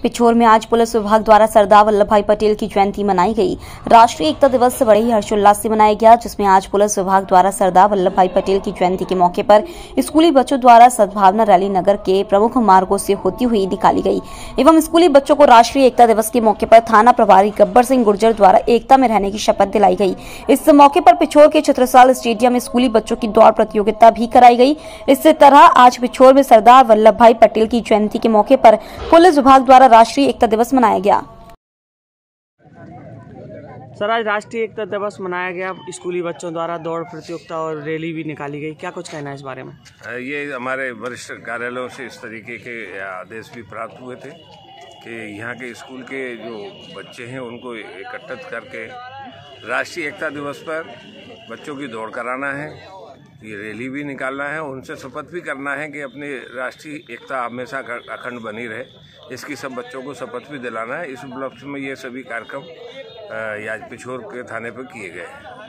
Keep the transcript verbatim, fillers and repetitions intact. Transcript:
पिछोर में आज पुलिस विभाग द्वारा सरदार वल्लभ भाई पटेल की जयंती मनाई गई। राष्ट्रीय एकता दिवस बड़े ही हर्षोल्लास से मनाया गया, जिसमें आज पुलिस विभाग द्वारा सरदार वल्लभ भाई पटेल की जयंती के मौके पर स्कूली बच्चों द्वारा सद्भावना रैली नगर के प्रमुख मार्गों से होती हुई निकाली गई एवं स्कूली बच्चों को राष्ट्रीय एकता दिवस के मौके पर थाना प्रभारी गब्बर सिंह गुर्जर द्वारा एकता में रहने की शपथ दिलाई गई। इस मौके पर पिछोर के छत्रसाल स्टेडियम में स्कूली बच्चों की दौड़ प्रतियोगिता भी कराई गई। इसी तरह आज पिछोर में सरदार वल्लभ भाई पटेल की जयंती के मौके पर पुलिस विभाग द्वारा राष्ट्रीय एकता दिवस मनाया गया। सर, आज राष्ट्रीय एकता दिवस मनाया गया, स्कूली बच्चों द्वारा दौड़ प्रतियोगिता और रैली भी निकाली गई, क्या कुछ कहना है इस बारे में? ये हमारे वरिष्ठ कार्यालयों से इस तरीके के आदेश भी प्राप्त हुए थे कि यहाँ के स्कूल के जो बच्चे हैं उनको एकत्रित करके राष्ट्रीय एकता दिवस पर बच्चों की दौड़ कराना है, ये रैली भी निकालना है, उनसे शपथ भी करना है कि अपनी राष्ट्रीय एकता हमेशा अखंड बनी रहे, इसकी सब बच्चों को शपथ भी दिलाना है। इस उपलक्ष्य में ये सभी कार्यक्रम आज पिछोर के थाने पर किए गए हैं।